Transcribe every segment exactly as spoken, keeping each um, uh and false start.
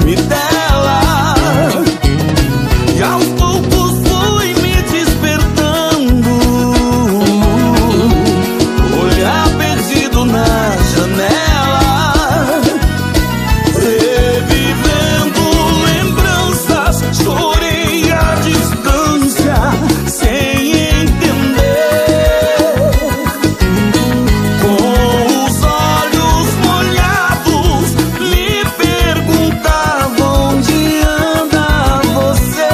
perfume dela. E aos poucos fui me despertando, olhar perdido na janela, revivendo lembranças. Chorei à distância sem entender, com os olhos molhados me perguntava onde anda você.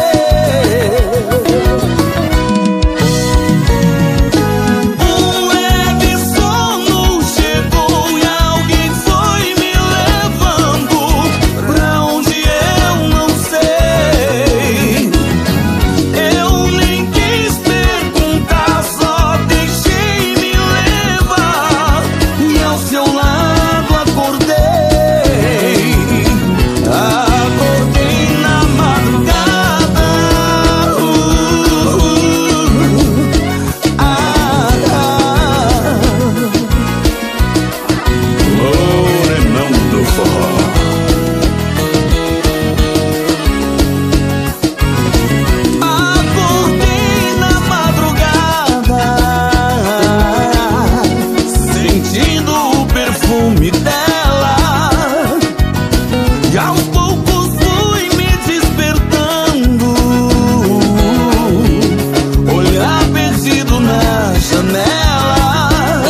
Um leve sono chegou e alguém foi me levando pra onde eu não sei. Eu nem quis perguntar, só deixei me levar e ao seu lado acordei. Acordei na madrugada. Uh, ah, ah. Morenão do forró. Acordei na madrugada, sentindo o perfume dela. E aos poucos fui me despertando, olhar perdido na janela,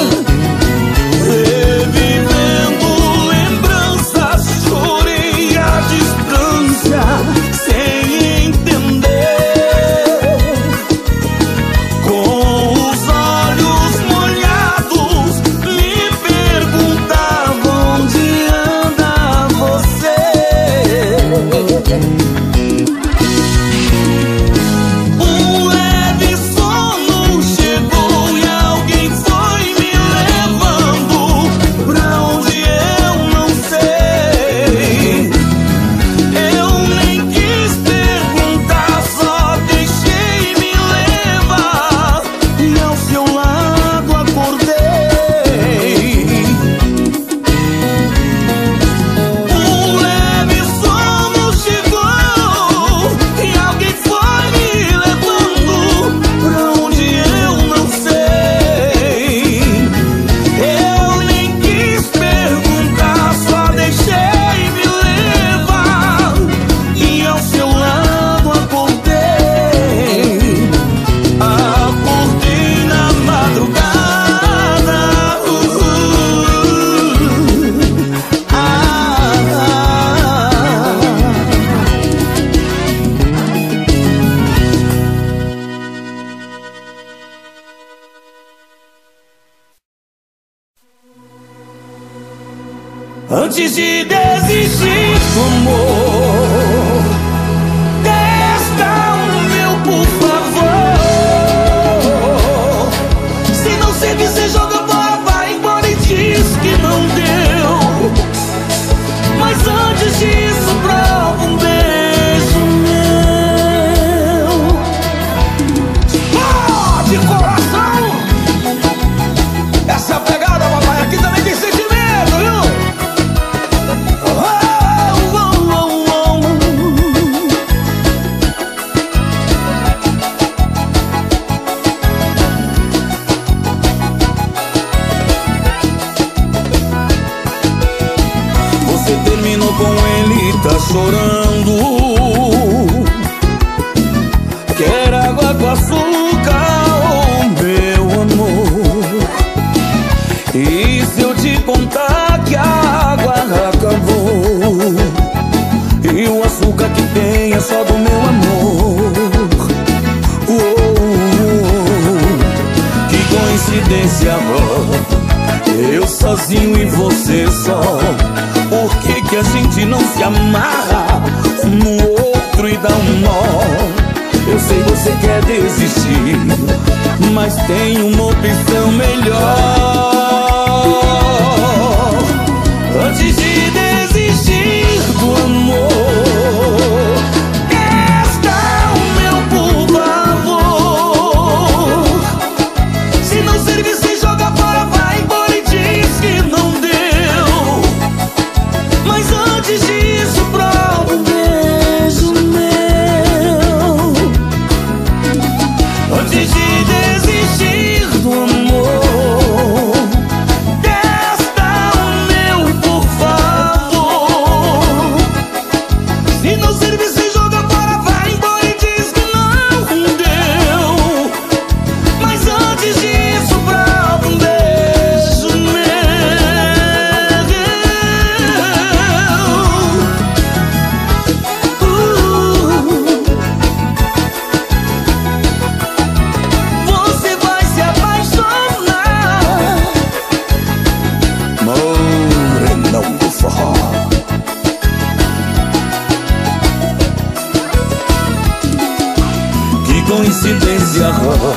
revivendo lembranças. Chorei à distância sem entender, com os olhos molhados me perguntava onde anda você. Um leve sono chegou e alguém foi me levando pra onde eu não sei. Eu nem quis perguntar, só deixei me levar e ao seu lado acordei. Um leve sono chegou e alguém foi me levando pra onde eu não sei. Eu nem quis perguntar, só deixei me levar e ao seu lado acordei. Acordei na madrugada. Uh, ah, ah. Antes de desistir do amor, testa o meu, por favor. Se não servir, você joga fora, vai embora e diz que não deu. Mas antes disso, prova um beijo meu. Oh, de coração! Essa é a pegada, papai. Aqui também tem sentimento, viu? Oh, oh, oh, oh. Você terminou com ele, tá chorando. Quer água com açúcar, oh meu amor? E se eu te contar que a água acabou e o açúcar que tem é só do meu amor? Oh, que coincidência, amor. Eu sozinho e você só. Por que que a gente não se amarra um no outro e dá um nó? Eu sei você quer desistir, mas tem uma opção melhor. Antes de desistir do amor, testa o meu, por favor. Se não servir, se joga fora, vai embora e diz que não deu. Mas antes disso, prova um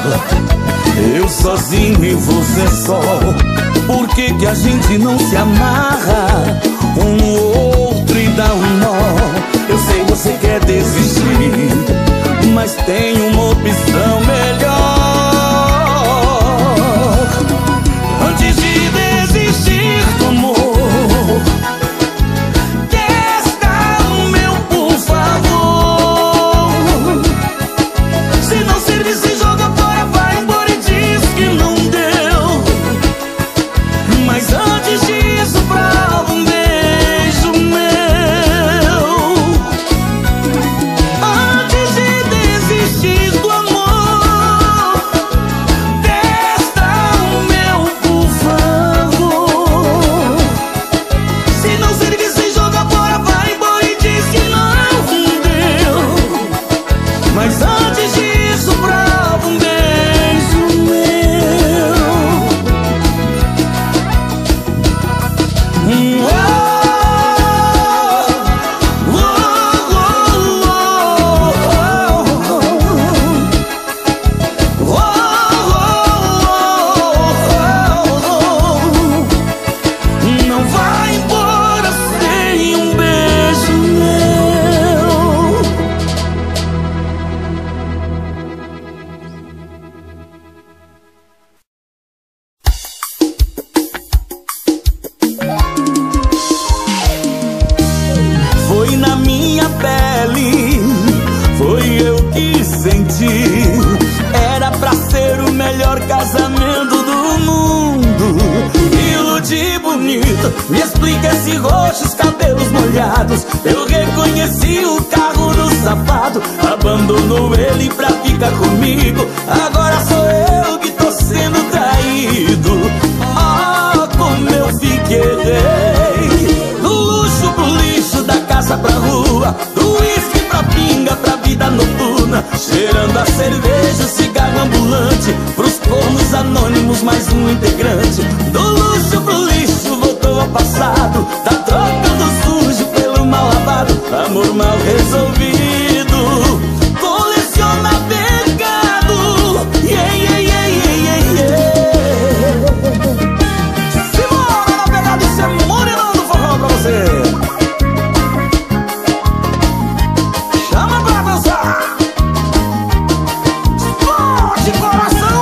eu sozinho e você só. Por que que a gente não se amarra um no outro e dá um nó? Eu sei você quer desistir, mas tem uma opção melhor. Antes de desistir do amor, testa o meu, por favor. Se não servir, se joga fora, vai embora e diz que não deu. Mas antes disso, prova um beijo meu. Antes de desistir do amor, testa o meu, por favor. Se não servir, se joga fora, vai embora e diz que não deu. Mas antes disso, prova um beijo meu. Hum, oh, oh, oh, oh, oh, oh. Não vai embora sem um beijo meu. Foi na minha pele, foi eu que senti. Era pra ser o melhor casamento do mundo. Iludi bonito, me explica esse roxo, os cabelos molhados. Eu reconheci o carro do safado, abandonou ele pra ficar comigo. Agora sou eu que tô sendo traído. Oh, como eu fiquei. Do luxo pro lixo, da casa pra rua, do uísque pra pinga, pra vida noturna. Cheirando a cerveja, cigarro ambulante, pros cornos anônimos mais um integrante. Do luxo pro lixo, voltou ao passado. Tá trocando sujo pelo mal lavado. Amor mal resolvido coleciona pecado. Yeah, yeah, yeah, yeah, yeah, yeah. Simbora na pegada e cê morenão do forró pra você. Chama pra dançar. Explode coração.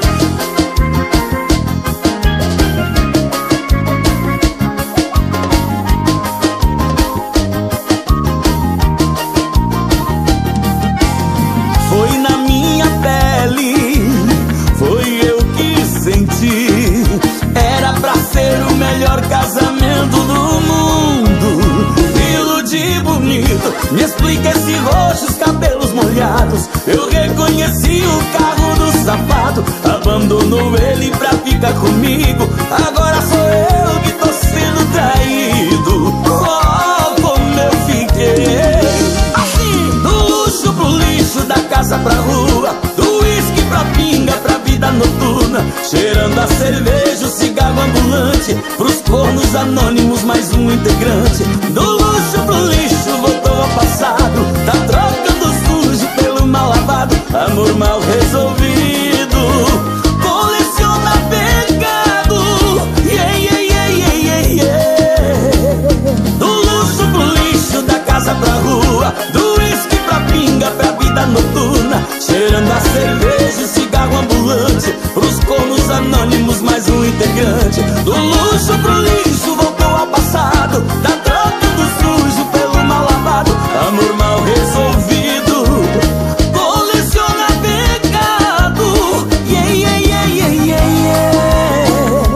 Foi na minha pele, foi eu que senti. Era pra ser o melhor casamento do mundo. Iludi bonito, me explica esse roxo, os cabelos molhados. Eu reconheci o carro do safado, abandonou ele pra ficar comigo. Agora sou eu que tô sendo traído. Oh, como eu fiquei. Assim, do luxo pro lixo, da casa pra rua, do uísque pra pinga, pra vida noturna. Cheirando a cerveja, o cigarro ambulante, pros cornos anônimos mais um integrante. Do luxo pro lixo, voltou ao passado. Tá trocando sujo pelo mal lavado. Amor mal resolvido coleciona pecado. Yeah, yeah, yeah, yeah, yeah, yeah. Do luxo pro lixo, da casa pra rua, do uísque pra pinga, pra vida noturna. Cheirando a cerveja, o cigarro ambulante, pros cornos anônimos mais um integrante. Do luxo pro lixo, voltou ao passado. Tá trocando sujo pelo mal lavado. Amor mal resolvido coleciona pecado. Yeah, yeah, yeah, yeah, yeah, yeah.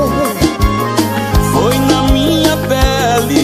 Foi na minha pele.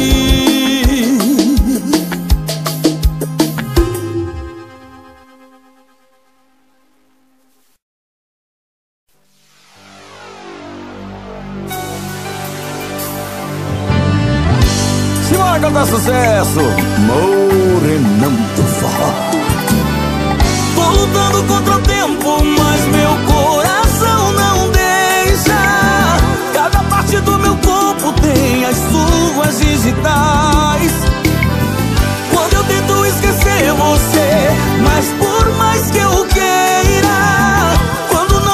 Simbora cantar sucesso, morenão do forró. Tô lutando contra o tempo, mas meu coração não deixa. Cada parte do meu corpo tem as suas digitais. Quando eu tento esquecer você, mas por mais que eu queira, quando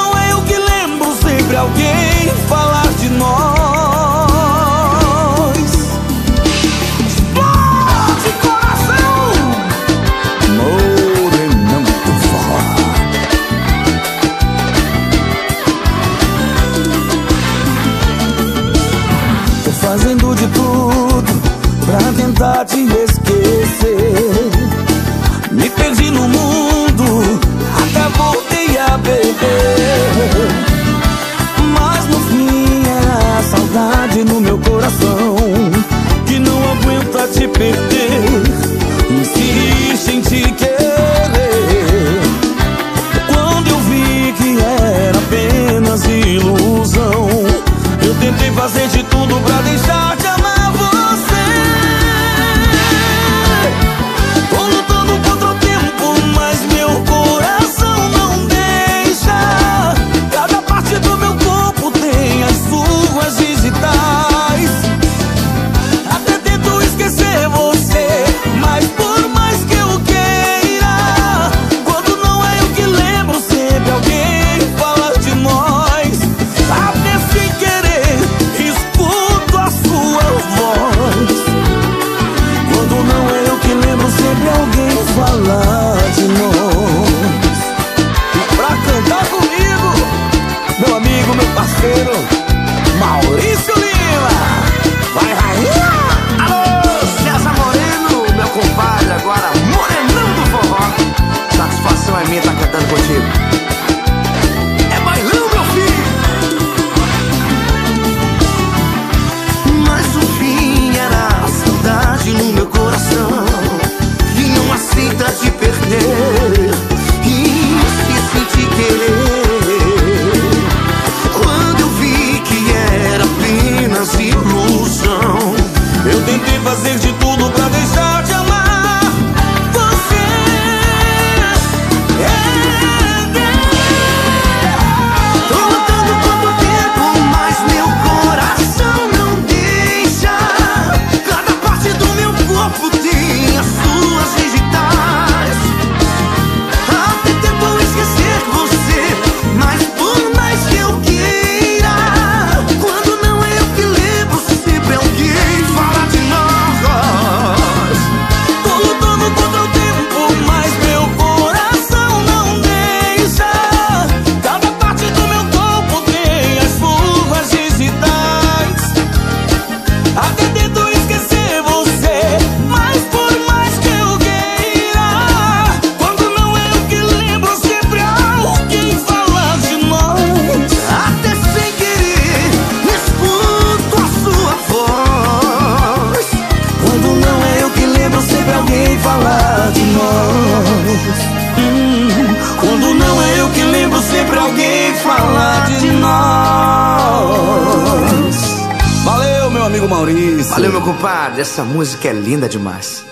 Maurício. Valeu, meu compadre. Essa música é linda demais.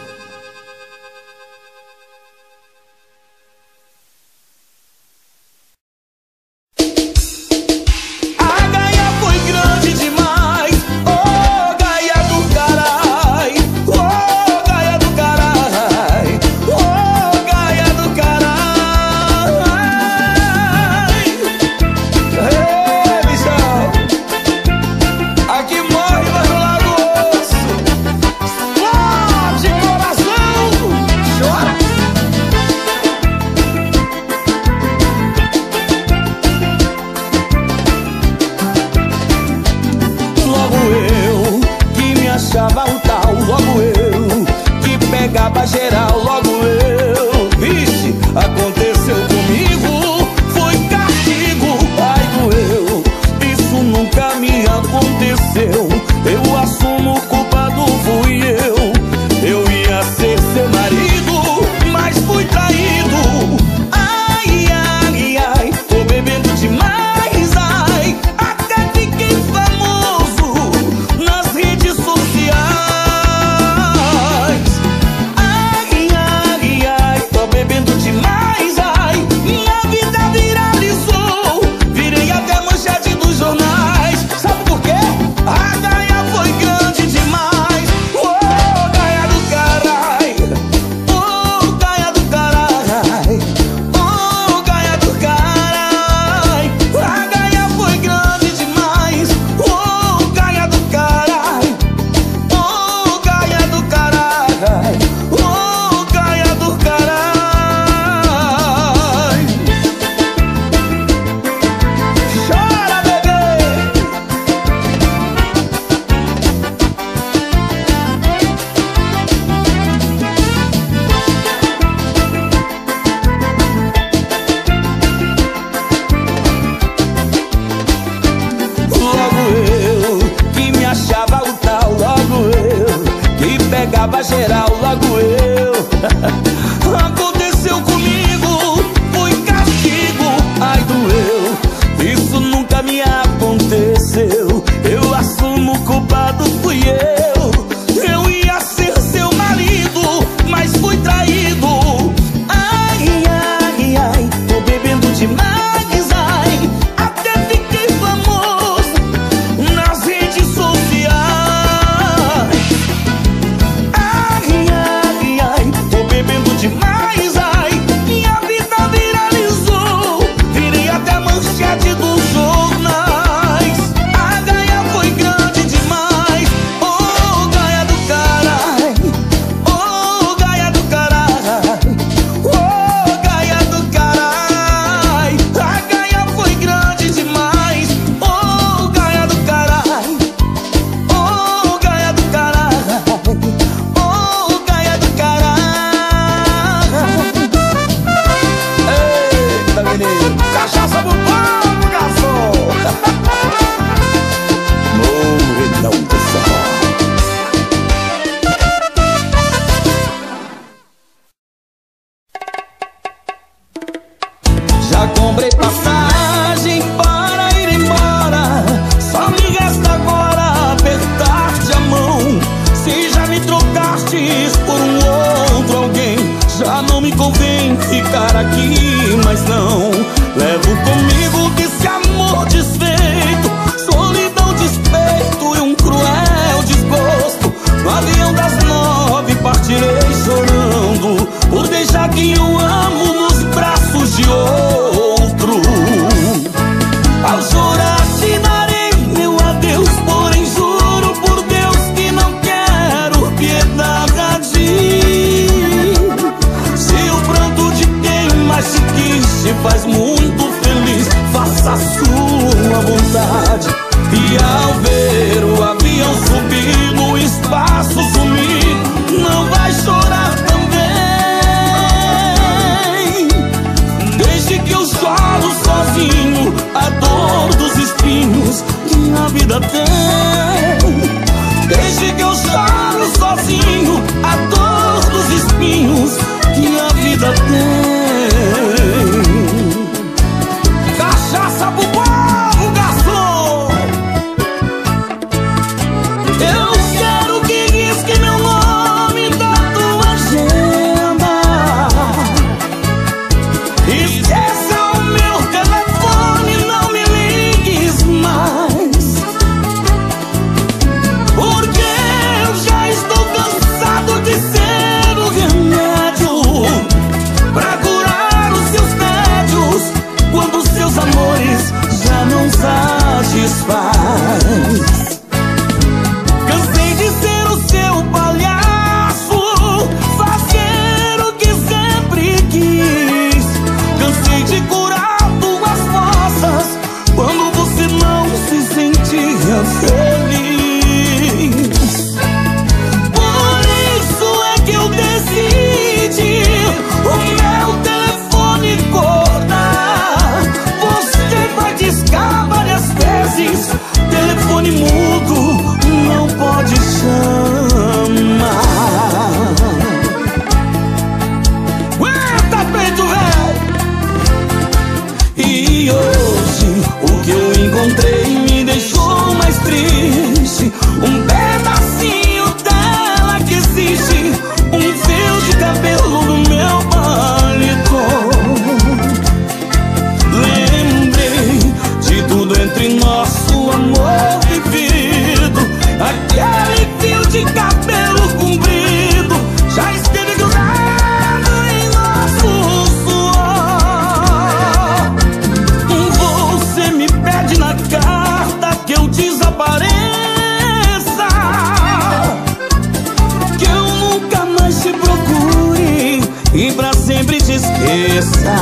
te esqueça.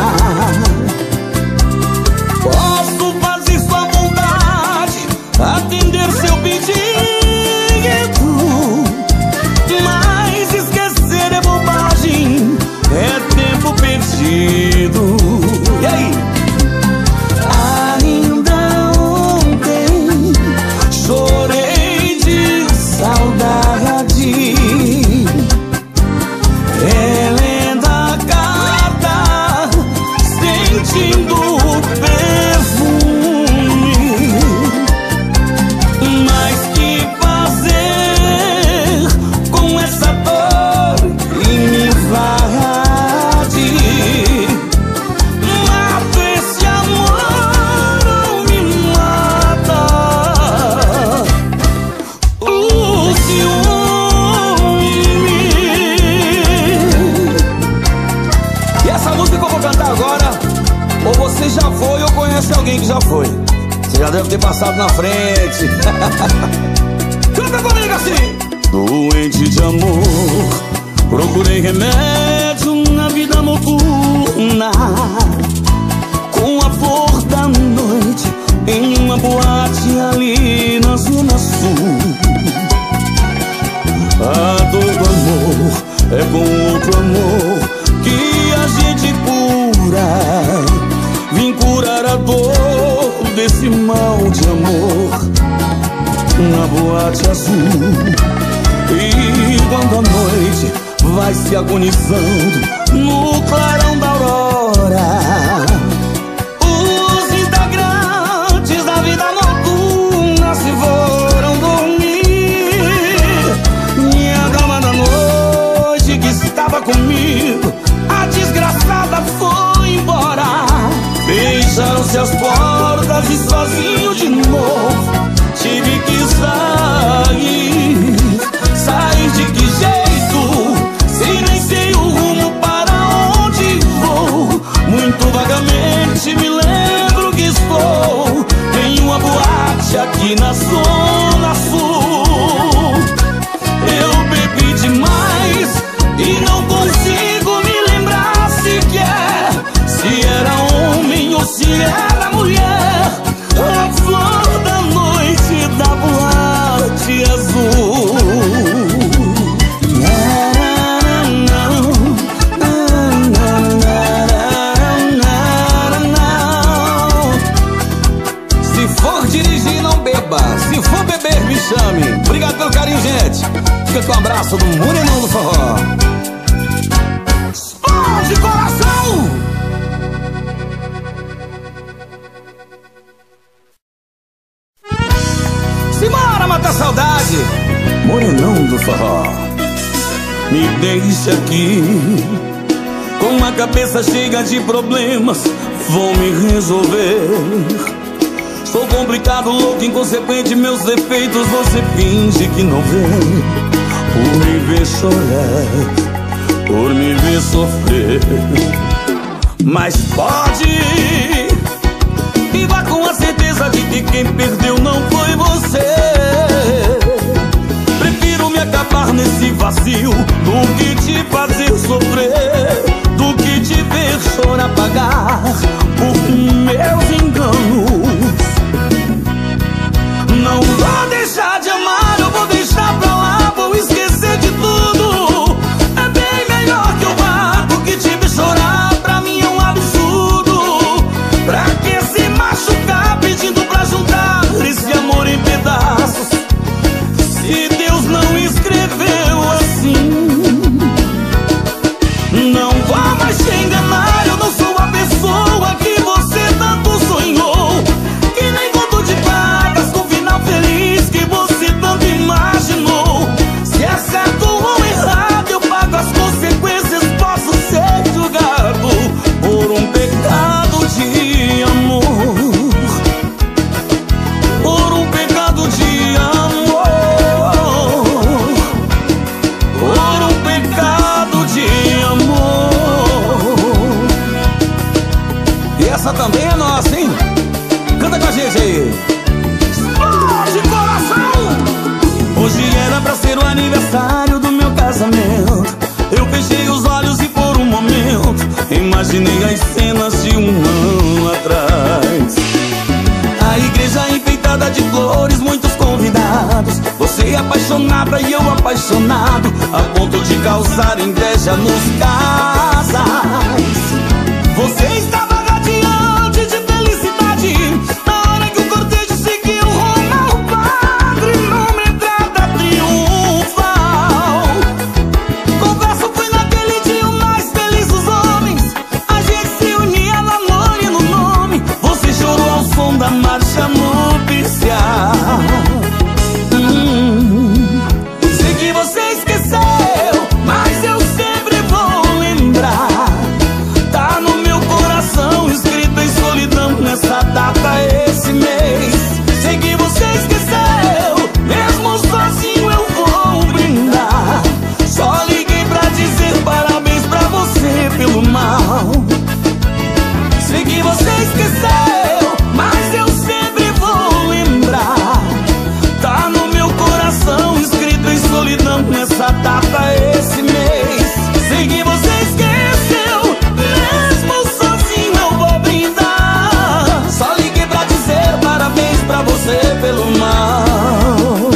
Posso fazer sua vontade, atender seu pedido, mas esquecer é bobagem, é tempo perdido. E aí? Ainda ontem chorei de saudade, relendo a carta, sentindo o perfume. Mas que fazer com essa dor que me invade? Mato esse amor ou me mata? O ciúme. E essa música que eu vou cantar agora, ou você já foi ou conhece alguém que já foi. Você já deve ter passado na frente. Canta comigo assim. Doente de amor, procurei remédio na vida noturna, com a flor da noite em uma boate ali na zona sul. A dor do amor é com outro amor que a gente cura. Vim curar a dor desse mal de amor na boate azul. E quando a noite vai se agonizando no clarão da aurora, os integrantes da vida noturna se foram dormir. E a dama da noite que estava comigo, a desgraçada foi embora. Fecharam-se as portas e sozinho de novo tive que sair. Sair de que jeito, se nem sei o rumo para onde vou? Muito vagamente me lembro que estou em uma boate aqui na zona sul. Eu bebi demais e não consigo me lembrar sequer se era homem ou se era mulher. A flor da noite da boate azul. Se for dirigir, não beba. Se for beber, me chame. Obrigado pelo carinho, gente. Fica com o abraço do Morenão do Forró. Explode coração! Simbora matar saudade, Morenão do Forró. Me deixa aqui com a cabeça cheia de problemas, vou me resolver. Sou complicado, louco, inconsequente, meus defeitos você finge que não vê. Por me ver chorar, por me ver sofrer. Mas pode ir e vá com a certeza de que quem perdeu não foi você. Prefiro me acabar nesse vazio do que te fazer sofrer, do que te ver chorar, pagar por meus enganos. Não vou deixar de amar, eu vou deixar pra lá, vou esquecer de tudo. É bem melhor que eu vá do que te ver chorar, pra mim é um absurdo. Pra que se machucar pedindo pra juntar esse amor em pedaços, se Deus não escreveu assim? Não vá mais te enganar, eu não sou a pessoa que você tanto sonhou. apaixonada e eu apaixonado, a ponto de causar inveja nos casais. Você estava radiante de felicidade na hora que o cortejo seguiu rumo ao padre, numa entrada triunfal. Confesso, foi naquele dia o mais feliz dos homens. A gente se unia no amor e no nome. Você chorou ao som da marcha nupcial. hum. Sei que você esqueceu, mas eu sempre vou lembrar. Tá no meu coração escrito em solidão nessa data, esse mês. Sei que você esqueceu, mesmo sozinho eu vou brindar. Só liguei pra dizer parabéns pra você pelo mal. Sei que você esqueceu, mas eu sempre vou lembrar. Tá no meu coração escrito em solidão nessa data, esse mês. Sei que você esqueceu, mesmo sozinho eu vou brindar. Só liguei pra dizer parabéns pra você pelo mal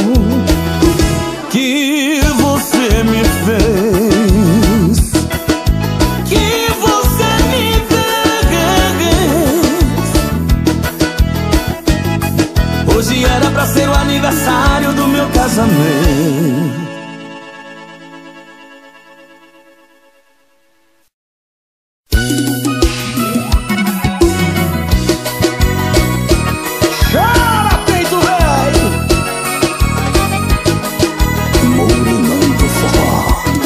que você me fez, que você me fez. Hoje era pra ser o aniversário do meu casamento. Chora, peito velho, Mourinão do forró.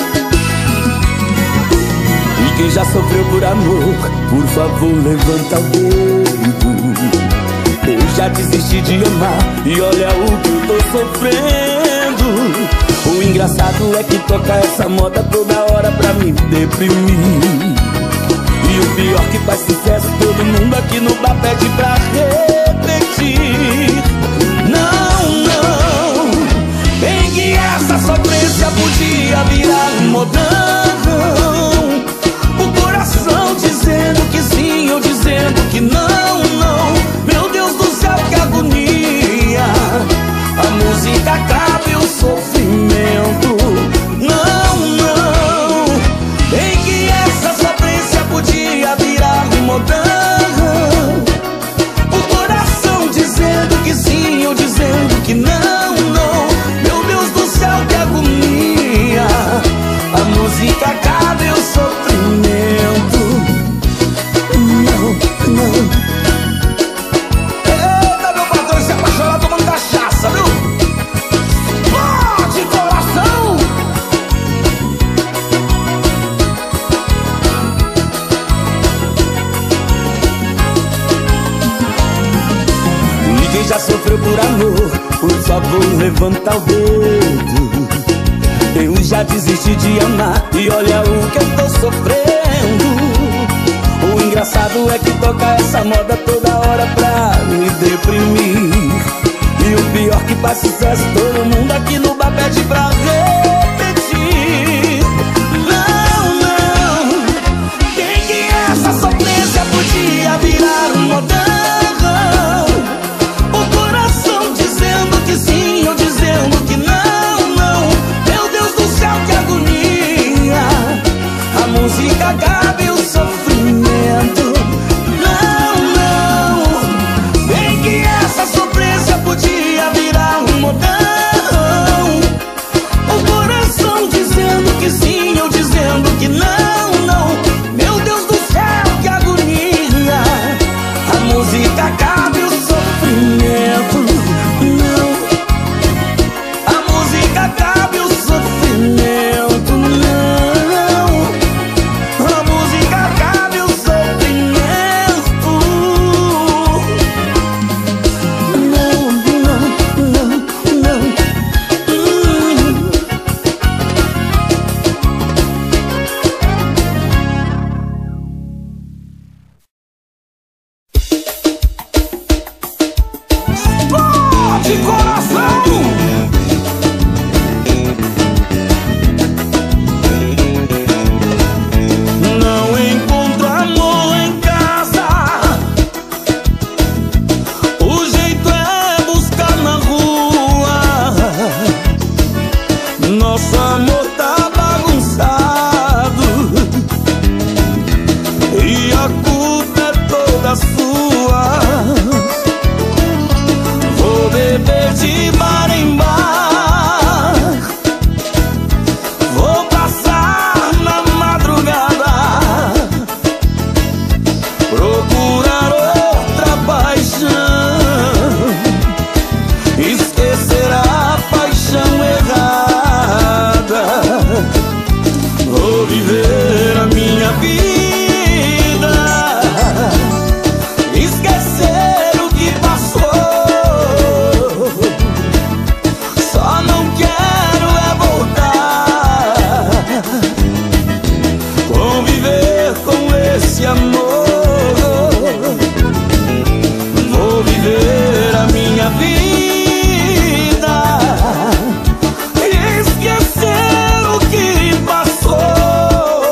E quem já sofreu por amor, por favor levanta o dedo. Eu já desisti de amar e olha o que eu tô sofrendo. O engraçado é que toca essa moda toda hora pra me deprimir. E o pior que faz sucesso, todo mundo aqui no bar pede pra repetir. Não, não, bem que essa sofrência podia virar um modão. O coração dizendo que sim ou dizendo que não, não. Meu Deus do céu, que agonia. A música acaba e o sofrimento. Não, não, bem que essa sofrência podia virar um modão. O coração dizendo que sim ou dizendo que não, não. Meu Deus do céu, que agonia. A música acaba e o sofrimento. Não, não. Eita, meu patrão, se apaixonar tomando cachaça, viu? Forte coração! E quem já sofreu por amor, por favor levanta o dedo. Eu já desisti de amar e olha o que eu tô sofrendo. O engraçado é que toca essa moda toda hora pra me deprimir. E o pior que faz sucesso, todo mundo aqui no bar pede pra repetir. Não, não, bem que essa sofrência podia virar um modão. O coração dizendo que sim ou dizendo que não, não. Meu Deus do céu, que agonia. A música acaba e o sofrimento. Não, não, bem que essa sofrência podia virar um modão. O coração viver a minha vida, esquecer o que passou. Só não quero é voltar, conviver com esse amor. Vou viver a minha vida, esquecer o que passou.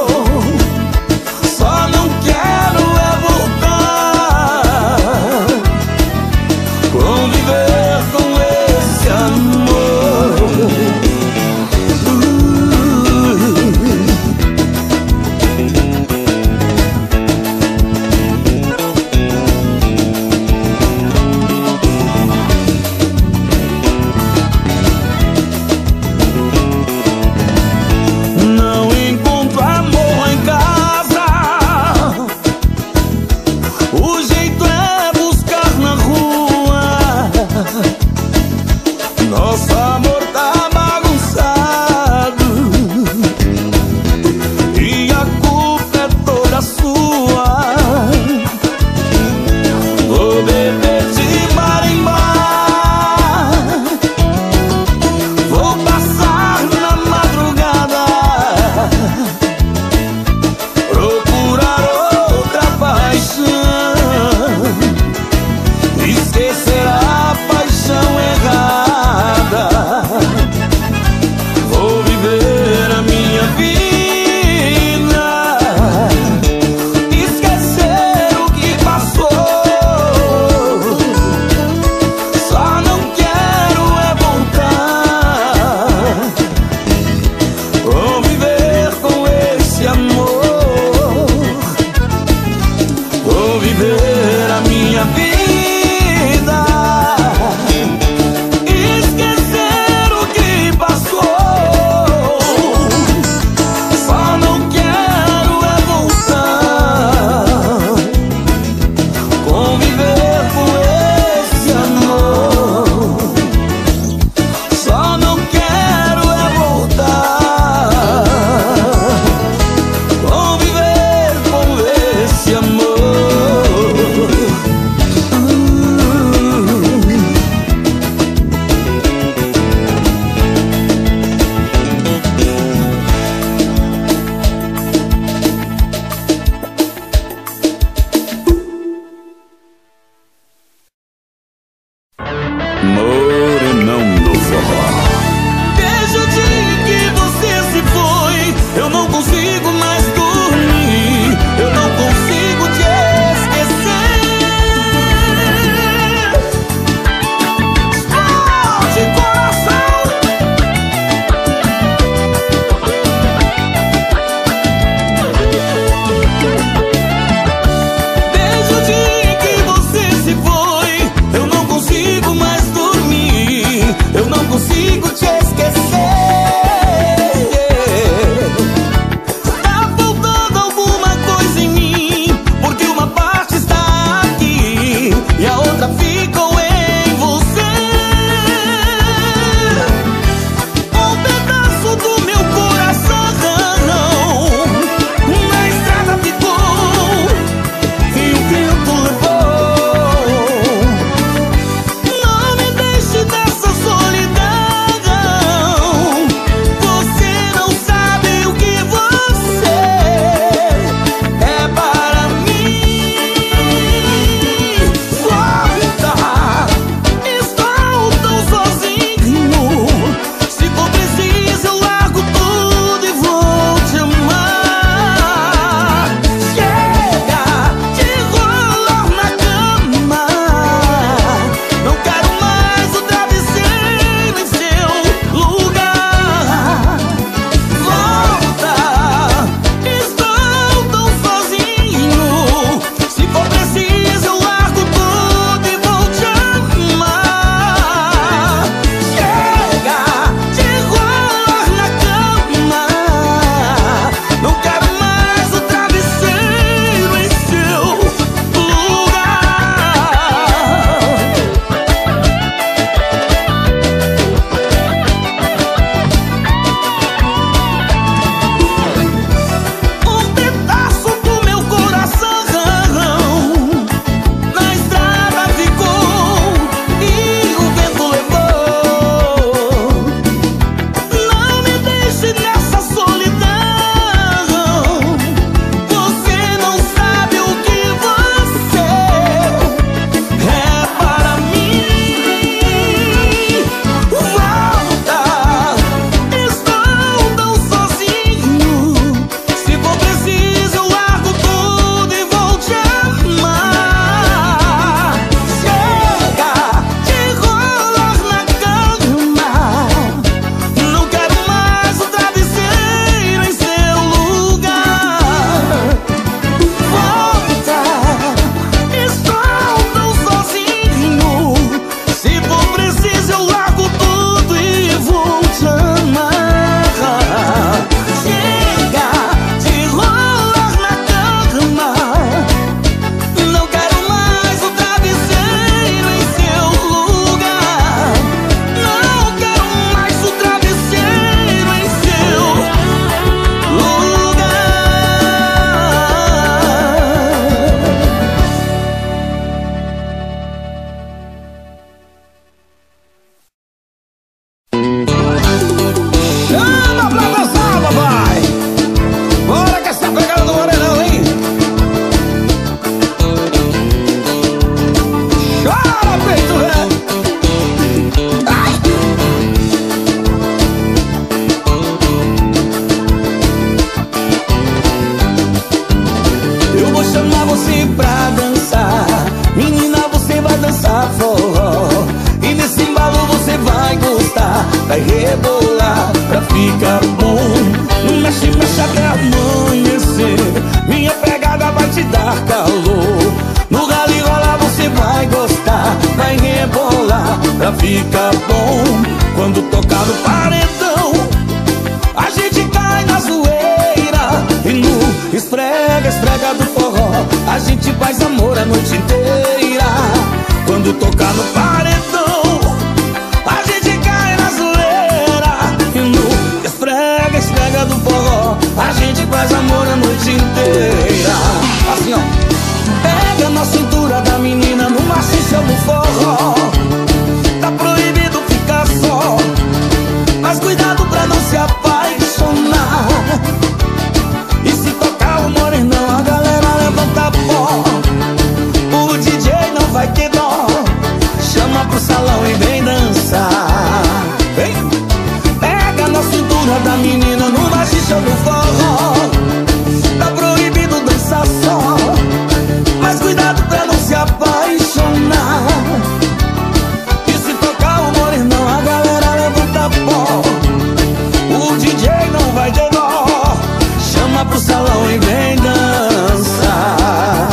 você pra dançar. Menina, você vai dançar forró, e nesse embalo você vai gostar. Vai rebolar pra ficar bom. Mexe, mexe até amanhecer. Minha pegada vai te dar calor. No rally rola você vai gostar. Vai rebolar pra ficar bom. Quando tocar no paredão, a gente cai na zoeira. E no esfrega, esfrega do forró, a gente faz amor a noite inteira. Quando tocar no paredão, a gente cai na zoeira. E no esfrega, esfrega do forró, a gente faz amor a noite inteira. Assim, ó. Pega na cintura da menina no maciço do forró. Tá proibido ficar só, mas cuidado pra não se apaixonar. E se tocar o morenão, a galera levanta pó. O D J não vai ter dó. Chama pro salão e vem dançar. Vem. Pega na cintura da menina no maciço do forró. Tá proibido dançar só, mas cuidado pra não se apaixonar. E se tocar o morenão, a galera levanta pó. O D J não vai ter dó. Chama pro salão e vem dançar.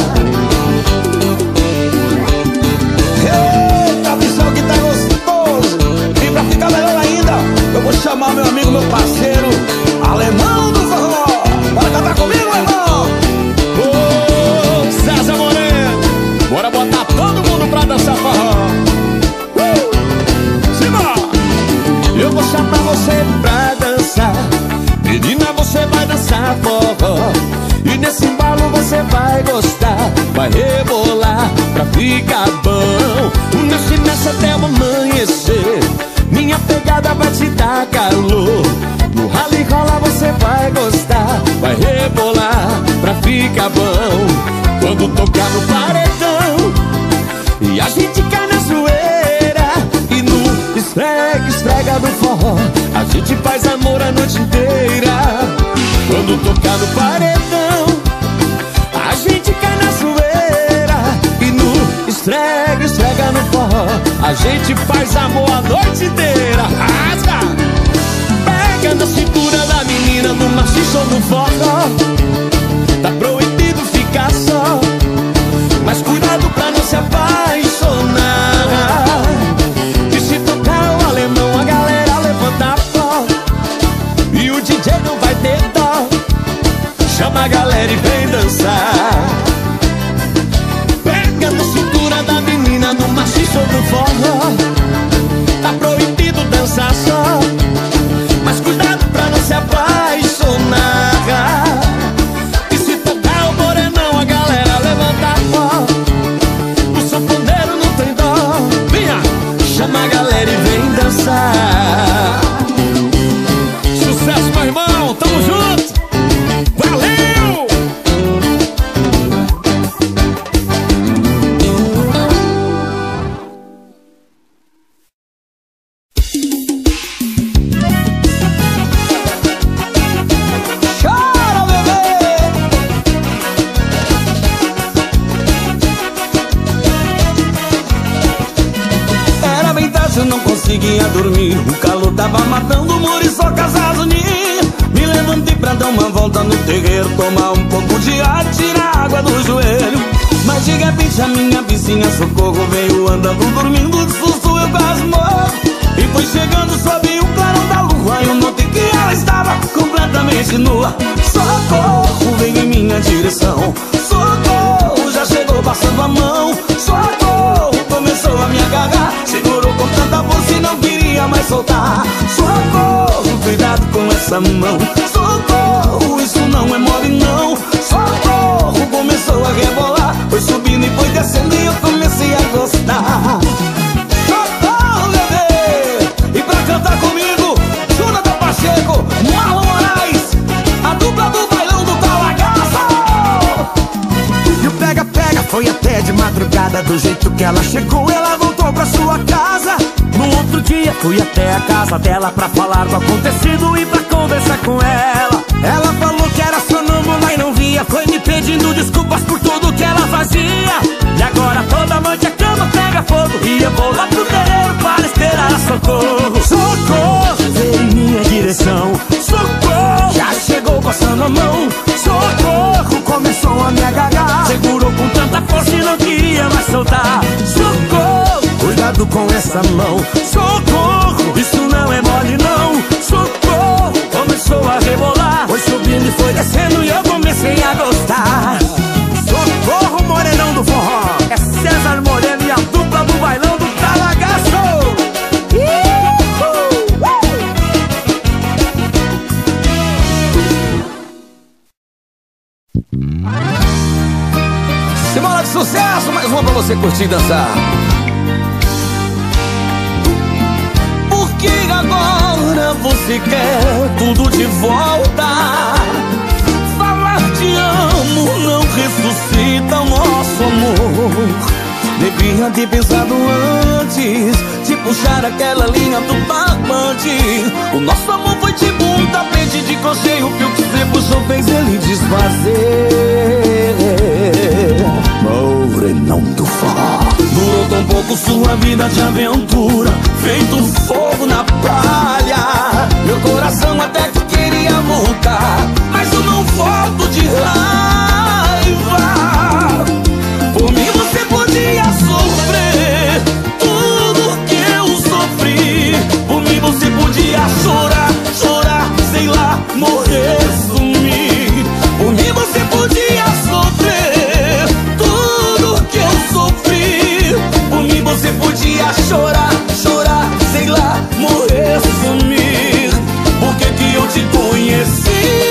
Eita, pessoal que tá gostoso. E pra ficar melhor ainda, eu vou chamar meu amigo, meu parceiro, Alemão do forró. Bora cantar comigo, irmão? Ô, César Moreno, bora botar todo mundo pra dançar forró. uh! Simbora! Eu vou chamar você pra dançar. Menina, você vai dançar forró, e nesse embalo você vai gostar. Vai rebolar pra ficar bom. Mexe, mexe até o amanhecer. Minha pegada vai te dar calor. No rally rola você vai gostar. Vai rebolar pra ficar bom. Quando tocar no paredão, e a gente cai na zoeira. E no esfrega, esfrega do forró, a gente faz amor a noite inteira. Quando tocar no paredão, a gente cai na zoeira. E no esfrega, esfrega no forró, a gente faz amor a noite inteira. Rasga! Pega na cintura da menina no maciço do forró. Tá proibido ficar só, mas cuidado pra não se apaixonar. E se tocar o alemão, a galera levanta pó. E o D J não vai ter dó. Chama a galera e vem dançar. Pega na cintura da menina no maciço do forró. Tá proibido dançar só, mas cuidado pra não se apaixonar. E se tocar o morenão, a galera levanta pó. O sanfoneiro não tem dó. Vinha, chama a galera e vem dançar. Sucesso, meu irmão, tamo junto. Valeu! Chora, bebê! Era bem tarde, eu não conseguia dormir. O calor tava matando o muriçoca Zazuni. Me levantei pra dar uma volta no terreiro, tomar um pouco de ar, tirar água do joelho. Mas de repente a minha vizinha Socorro veio andando, dormindo de susto, eu quase morro. E foi chegando sob o clarão da lua, eu notei que ela estava completamente nua. Socorro veio em minha direção. Socorro já chegou passando a mão. Socorro começou a me agarrar, segurou com tanta força e não queria mais soltar. Socorro, cuidado com essa mão. Socorro, isso não é mole não. Socorro, começou a rebolar, foi subindo e foi descendo e eu comecei a gostar. Socorro, bebê! E pra cantar comigo, Jonathan Pacheco, Marlon Moraes, a dupla do bailão do Talagaço. E o pega-pega foi até de madrugada. Do jeito que ela chegou, ela voltou pra sua casa. No outro dia fui até a casa dela pra falar do acontecido e pra conversar com ela. Ela falou que era sonâmbula e não via, foi me pedindo desculpas por tudo que ela E eu vou lá pro terreiro para esperar socorro. Socorro, veio em minha direção. Socorro, Já chegou coçando a mão. Socorro, começou a me agarrar. segurou com tanta força e não queria mais soltar. Socorro, Cuidado com essa mão. socorro, isso não é mole não. Socorro, começou a rebolar. Foi subindo e foi descendo e eu comecei a gostar. Socorro, morenão do forró. É César Moreno e a dupla do bailão do Talagaço. Semana de sucesso, mais uma pra você curtir e dançar. Porque agora você quer tudo de volta. Falar te amo não ressuscita o nosso amor. Devia ter pensado antes de puxar aquela linha do barbante. O nosso amor foi tipo um tapete de crochê. O fio que você puxou fez ele desfazer. Morenão do forró. Durou tão pouco sua vida de aventura, feito fogo na palha. Meu coração até que queria voltar, mas eu não volto de raiva. Por mim você podia sofrer tudo que eu sofri. Por mim você podia chorar, chorar, sei lá, morrer, sumir. Por mim você podia sofrer tudo que eu sofri. Por mim você podia chorar, chorar, sei lá, morrer, sumir. Por que que eu te conheci?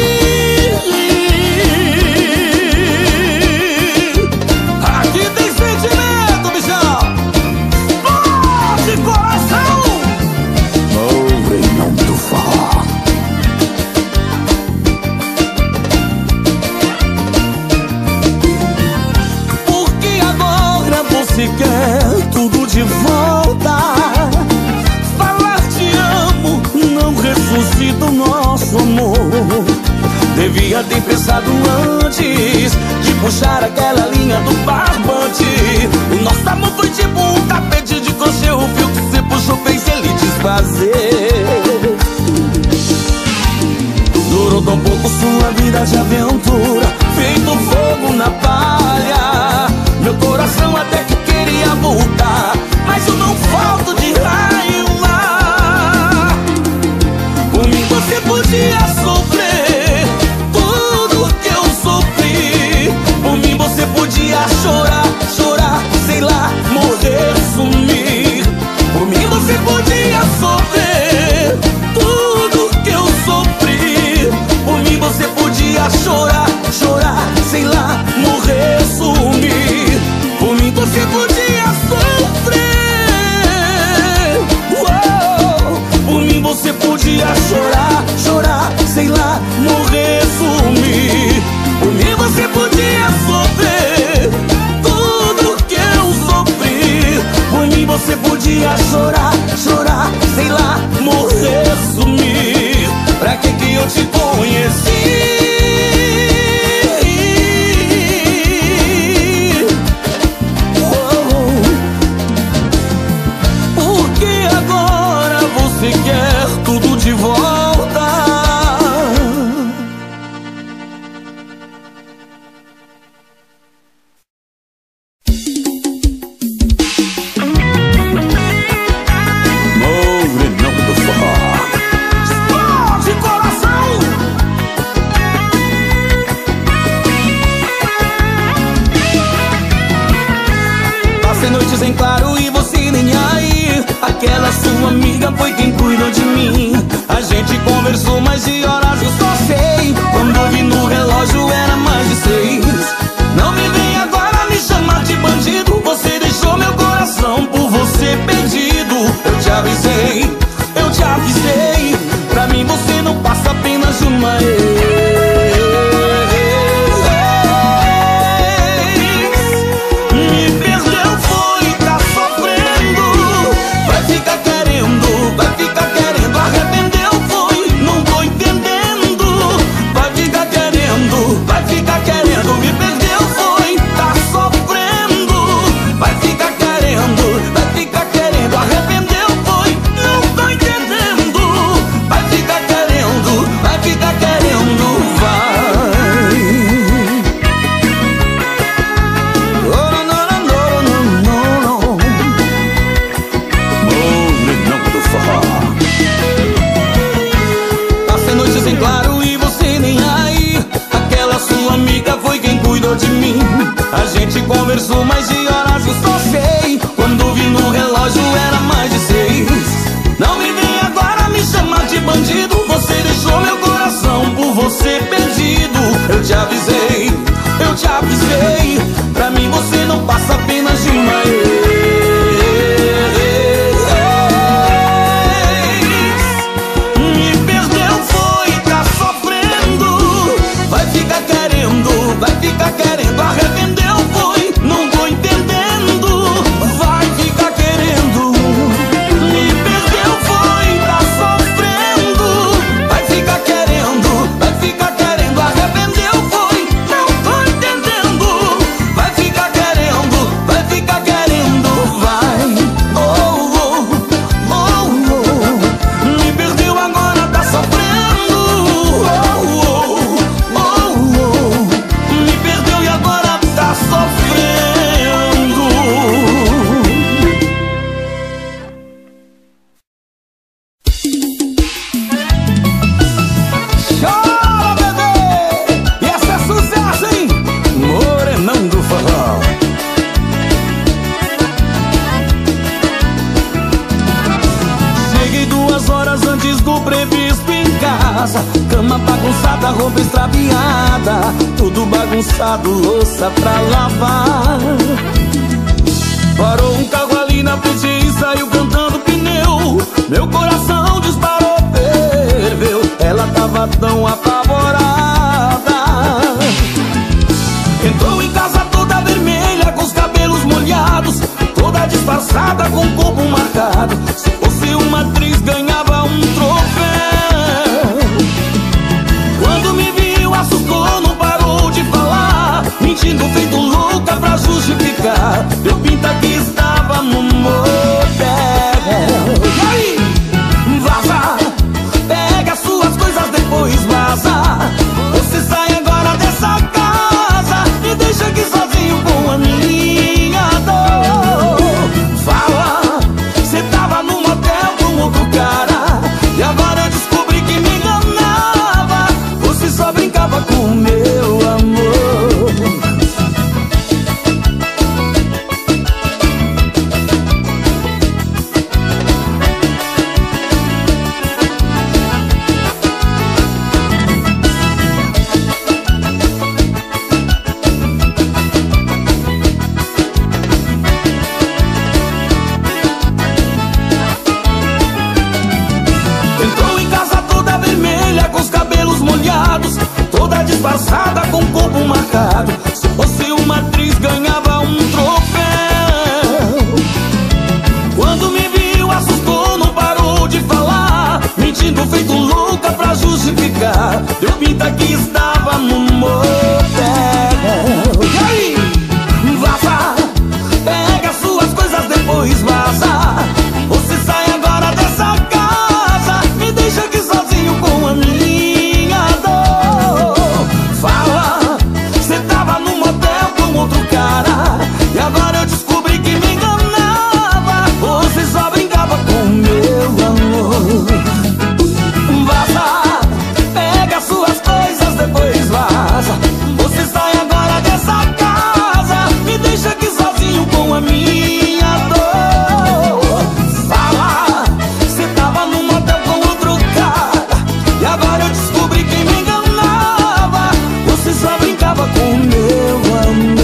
Se quer tudo de volta, falar te amo não ressuscita o nosso amor. Devia ter pensado antes de puxar aquela linha do barbante. O nosso amor foi tipo um tapete de crochê. O fio que você puxou fez ele desfazer. Durou tão pouco sua vida de aventura, feito fogo na palha. Meu coração até que queria voltar, mas eu não volto de raiva. Por mim você podia sofrer tudo que eu sofri. Por mim você podia chorar, chorar, sei lá, morrer, sumir. Por mim você podia sofrer tudo que eu sofri. Por mim você podia chorar, chorar, sei lá, morrer, sumir. Por mim você podia sofrer. Uou! Por mim você podia chorar, chorar, sei lá, morrer, sumir. Por mim você podia sofrer tudo que eu sofri. Por mim você podia chorar, chorar, sei lá, morrer, sumir. Pra que que eu te conheci? Você quer tudo de volta. Morenão do forró. Explode coração. Passei noites em claro e você nem aí. Aquela sua amiga foi quem cuidou de mim. A gente conversou mais de horas, eu só sei. Quando eu vi no relógio era mais de seis. Não me vem agora me chamar de bandido. Você deixou meu coração por você perdido. Eu te avisei, eu te avisei. Pra mim você não passa apenas de uma ex. Me perdeu, foi, tá sofrendo. Vai ficar querendo, vai ficar querendo arrebentar. conversou mais de horas, eu só sei. Quando vi no relógio era mais de seis. Não me vem agora me chamar de bandido. Você deixou meu coração por você perdido. Eu te avisei, eu te avisei. Pra mim você não passa apenas de uma ex. Me perdeu foi, tá sofrendo. Vai ficar querendo, vai ficar querendo. Arrependeu foi, não tô entendendo. Vai ficar querendo. Me perdeu foi, tá sofrendo. Vai ficar querendo, vai ficar querendo. Arrependeu foi, não tô entendendo. Vai ficar querendo, vai ficar querendo. Vai, oh, oh, oh, oh. Me perdeu agora, tá sofrendo. Oh, oh, oh, oh. Me perdeu e agora tá sofrendo. Chora, bebê! E essa é sucesso, hein? Morenão do forró. Cheguei duas horas antes do previsto em casa. Cama bagunçada, roupa extraviada. Tudo bagunçado, louça pra lavar. Parou um carro ali na frente e saiu cantando pneu. Meu coração disparou, ferveu. Ela tava tão apavorada. Entrou em casa toda vermelha, com os cabelos molhados, toda disfarçada, com o corpo marcado. Se fosse uma atriz ganhava um troféu. Quando me viu assustou, não parou de falar, mentindo feito louca pra justificar. Deu pinta que estava no motel. E aí? Vaza, pega suas coisas, depois vaza. Você sai agora dessa casa, me deixa aqui sozinho com a minha dor. Fala, você tava no motel com outro cara, e agora eu descobri que me enganava. Você só brincava com o meu amor. Entrou em casa toda vermelha, com os cabelos molhados, toda disfarçada, com o corpo marcado. Se fosse uma atriz ganhava um troféu. Quando me viu assustou, não parou de falar, mentindo feito louca pra justificar. Deu pinta que estava no motel. E aí? Vaza, pega suas coisas, depois vaza. Você sai agora dessa casa, me deixa aqui sozinho com a minha dor. Fala, você tava no motel com outro cara, e agora eu descobri que me enganava. Você só brincava com o meu amor. Vaza, pega suas coisas, depois vaza. Você sai agora dessa casa, me deixa aqui sozinho com a minha dor. Fala, você tava no motel com outro cara, e agora eu descobri que me enganava. Você só brincava com o meu amor.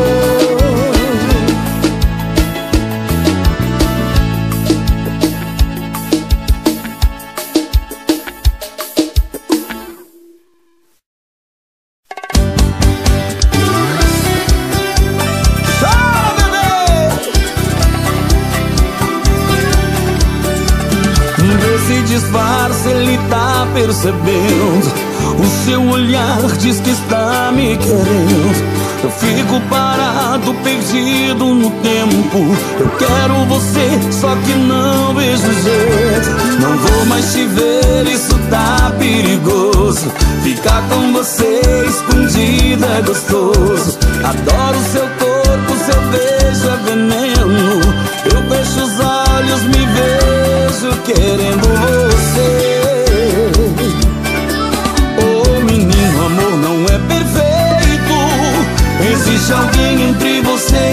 Chora, bebê! Desse disfarce ele tá percebendo. O seu olhar diz que está me querendo. Eu fico parado, perdido no tempo. Eu quero você, só que não vejo jeito. Não vou mais te ver, isso tá perigoso. Ficar com você escondida é gostoso. Adoro seu corpo, seu beijo é veneno. Eu fecho os olhos, me vejo querendo você. Oh menino, amor não é perfeito. Existe alguém entre você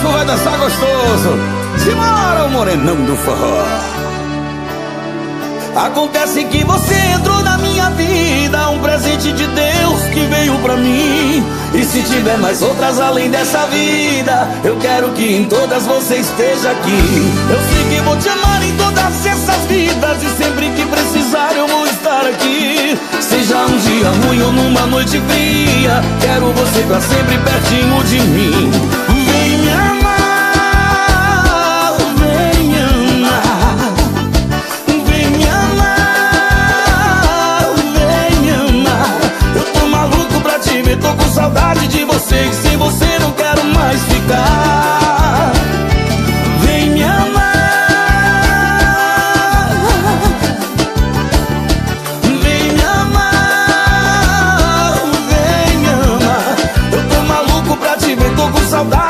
Vasco vai dançar gostoso. Simbora, o morenão do forró. Acontece que você entrou na minha vida, um presente de Deus que veio pra mim. E se tiver mais outras além dessa vida, eu quero que em todas você esteja aqui. Eu sei que vou te amar em todas essas vidas, e sempre que precisar eu vou estar aqui. Seja um dia ruim ou numa noite fria, quero você pra sempre pertinho de mim. Vem me amar, tô com saudade de você e sem você não quero mais ficar. Vem me amar, vem me amar, vem me amar. Eu tô maluco pra te ver, tô com saudade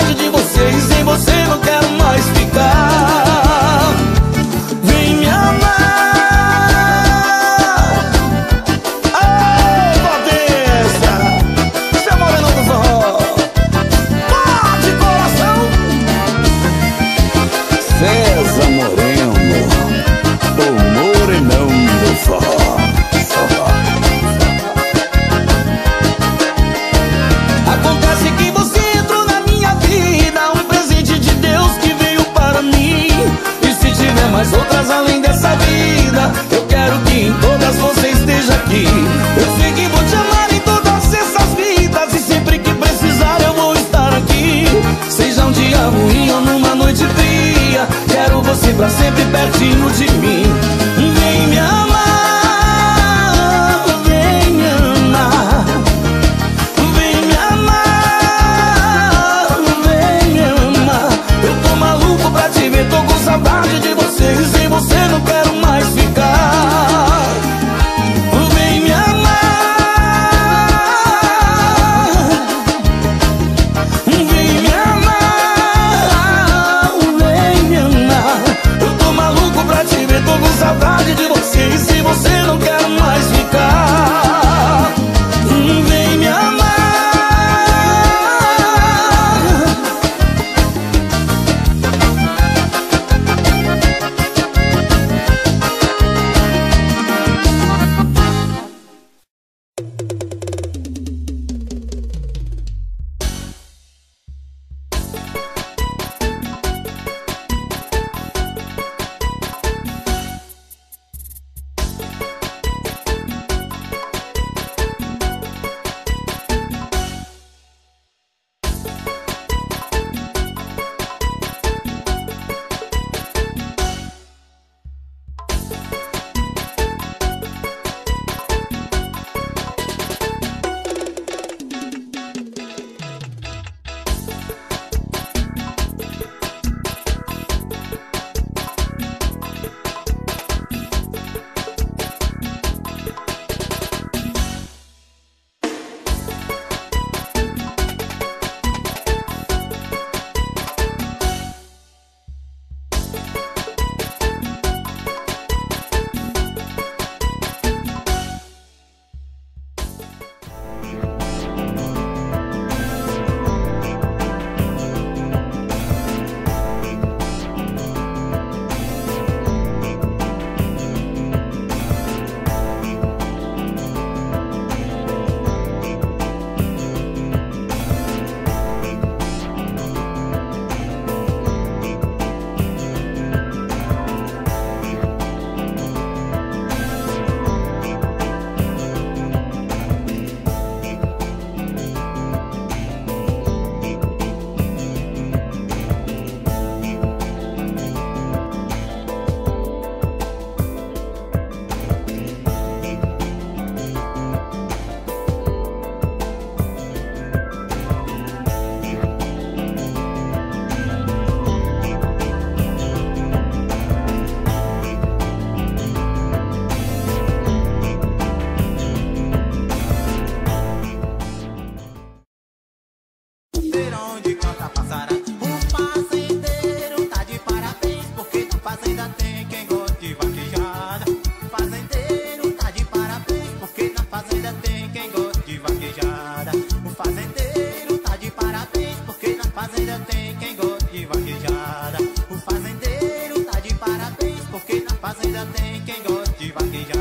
vaquejando.